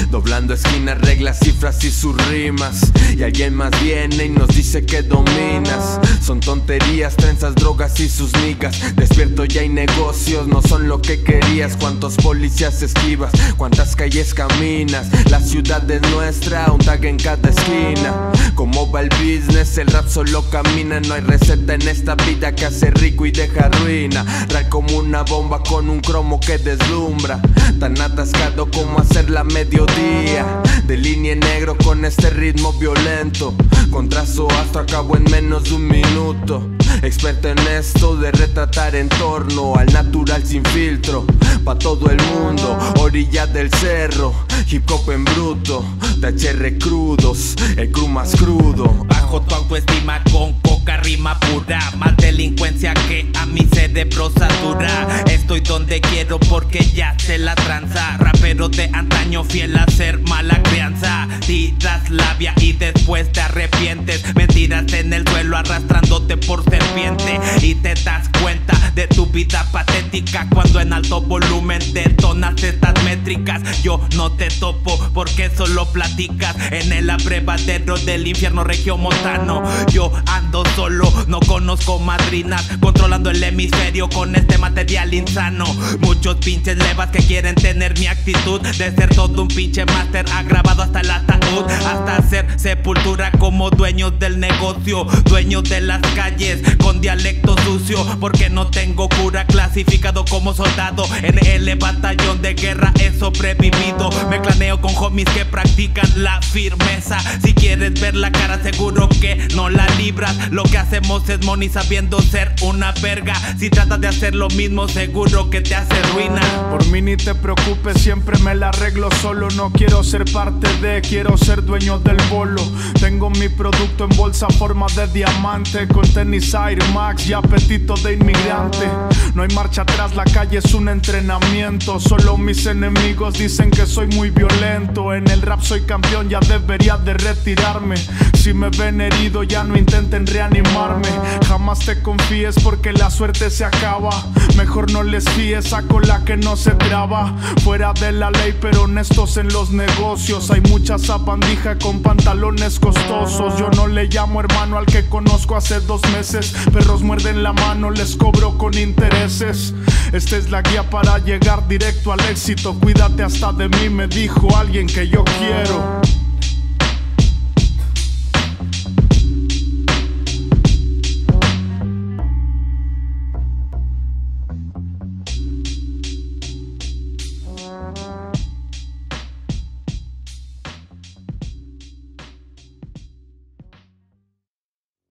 doblando esquinas, reglas, cifras y sus rimas. Y alguien más viene y nos dice que dominas. Son tonterías, trenzas, drogas y sus niggas. Despierto, ya hay negocios, no son lo que querías. Cuántos policías esquivas, cuántas calles caminas. La ciudad es nuestra, un tag en cada esquina. ¿Cómo va el business? El rap solo camina. No hay receta en esta vida que hace rico y deja ruina. Rap como una bomba con un cromo que deslumbra. Tan atascado como hacerla a mediodía. De línea en negro con este ritmo violento. Con trazo astro acabo en menos de un minuto. Experto en esto de retratar entorno al natural sin filtro. Pa' todo el mundo, orilla del cerro. Hip hop en bruto, THR crudos, el crew más crudo. Bajo tu autoestima con poca rima pura. Más delincuencia que a mi cerebro satura. Estoy donde quiero porque ya se la tranza. Rapero de antaño fiel a ser mala crianza. Tiras labia y después te arrepientes. Mentiras en el suelo arrastrándote por serpiente. Y te das cuenta de tu vida patética cuando en alto volumen detonas estas métricas. Yo no te topo porque solo platicas en el abrevadero del infierno regiomontano. Yo ando solo, no conozco madrinas, controlando el hemisferio con este material insano. Muchos pinches levas que quieren tener mi actitud de ser todo un pinche máster agravado hasta el ataúd, hasta ser sepultura como dueños del negocio, dueños de las calles con dialecto sucio. Porque no tengo cura, clasificado como soldado en el batallón de guerra he sobrevivido. Me claneo con homies que practican la firmeza. Si quieres ver la cara seguro que no la libras. Lo que hacemos es money sabiendo ser una verga. Si tratas de hacer lo mismo seguro que te hace ruina. Por mí ni te preocupes, siempre me la arreglo solo. No quiero ser parte de, quiero ser dueño del bolo. Tengo mi producto en bolsa forma de diamante, con tenis Air Max y apetito de inmigrante. No hay marcha atrás, la calle es un entrenamiento. Solo mis enemigos dicen que soy muy violento. En el rap soy campeón, ya debería de retirarme. Si me ven herido ya no intenten reanimarme. Jamás te confíes porque la suerte se acaba. Mejor no les fíes, saco la que no se traba. Fuera de la ley pero honestos en los negocios. Hay mucha sabandija con pantalones costosos. Yo no le llamo hermano al que conozco hace 2 meses. Perros muerden la mano, les cobro con intereses. Esta es la guía para llegar directo al éxito. Cuídate hasta de mí, me dijo alguien que yo quiero.